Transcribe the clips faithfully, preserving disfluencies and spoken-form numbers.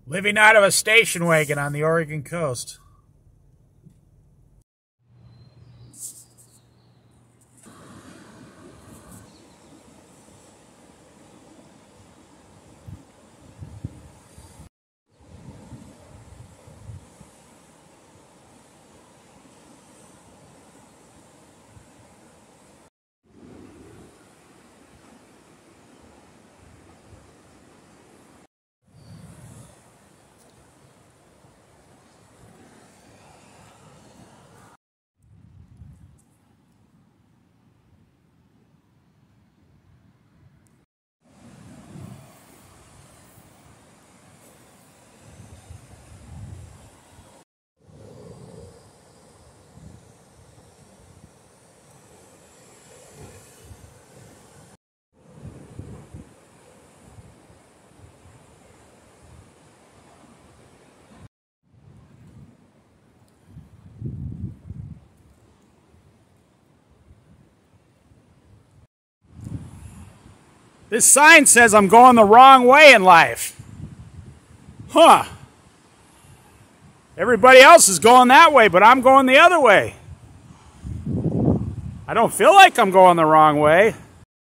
Living out of a station wagon on the Oregon coast. This sign says I'm going the wrong way in life. Huh. Everybody else is going that way, but I'm going the other way. I don't feel like I'm going the wrong way.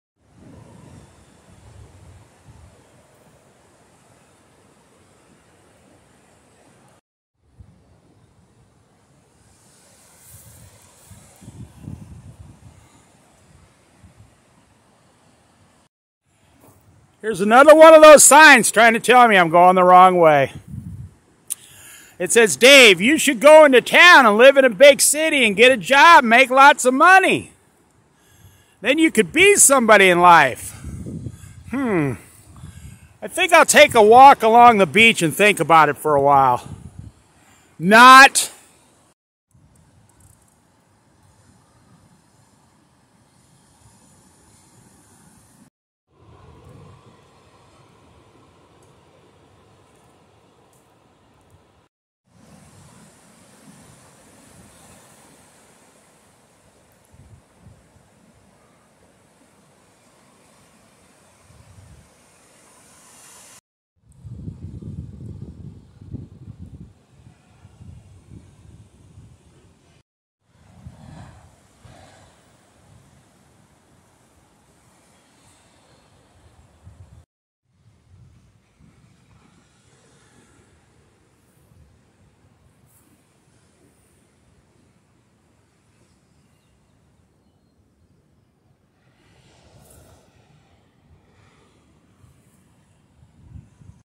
Here's another one of those signs trying to tell me I'm going the wrong way. It says, Dave, you should go into town and live in a big city and get a job and make lots of money. Then you could be somebody in life. Hmm. I think I'll take a walk along the beach and think about it for a while. Not